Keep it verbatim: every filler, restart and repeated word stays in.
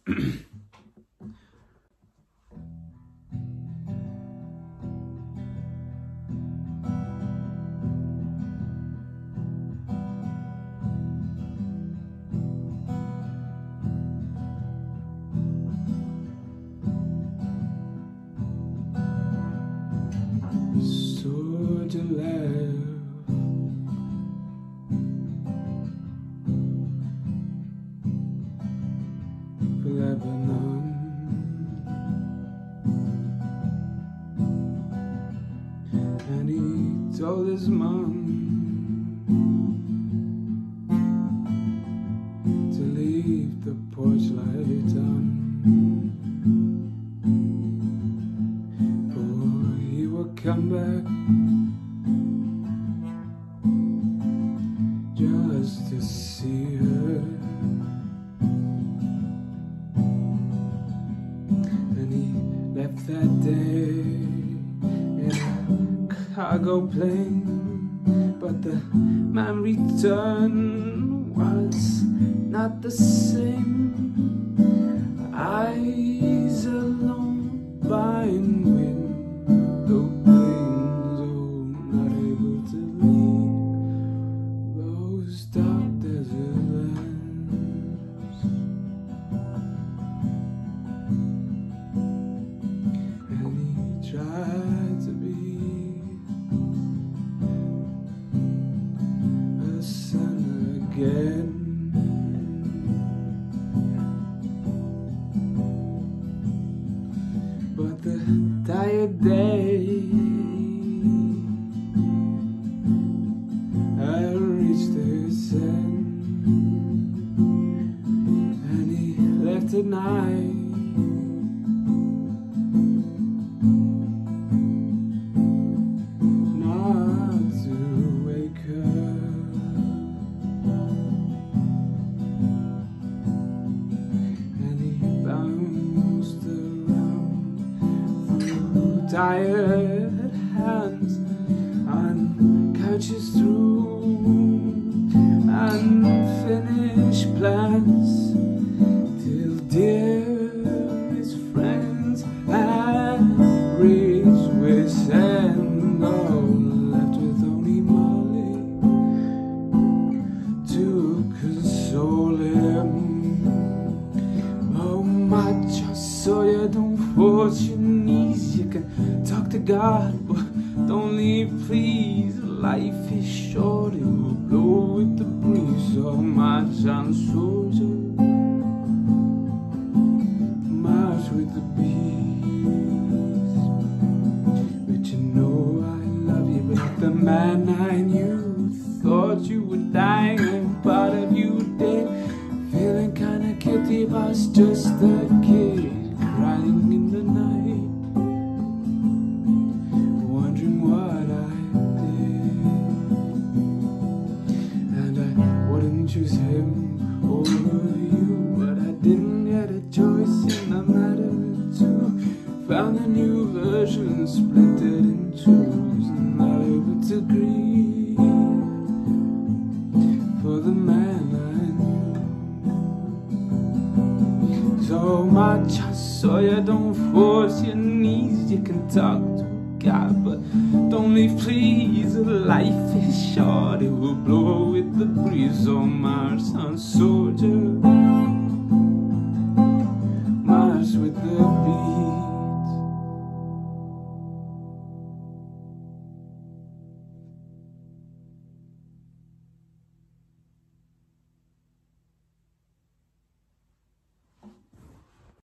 Soldier left for Lebanon, and he told his mom to leave the porch light on. Come back just to see her, and he left that day in a cargo plane, but the man returned was not the same. Eyes alone by wind, though planes, oh, not able to leave those dark desert lands. And he tried to be a son again, but the tired day had reached its end, and he left at night, not to wake her. And he bounced around tired hands on couches through unfinished plans, till dearest friends had reached wit's end, all left with only Molly to console him. Oh, my just so you don't force your knees. You can talk to God, but don't leave, please. Life is short, it will blow with the breeze. Oh, my John soldier, march with the bees. But you know I love you, but the man I knew thought you were dying, and part of you were dead. Feeling kinda guilty, but I was just a kid crying in the night, wondering what I did. And I wouldn't choose him over you, but I didn't get a choice in the matter too. Found a new version, split it in twos, and not able to grieve for the man I knew. So much so you don't force your knees. You can talk to God, but don't leave, please. Life is short, it will blow with the breeze. Oh, my son soldier, march with the beat.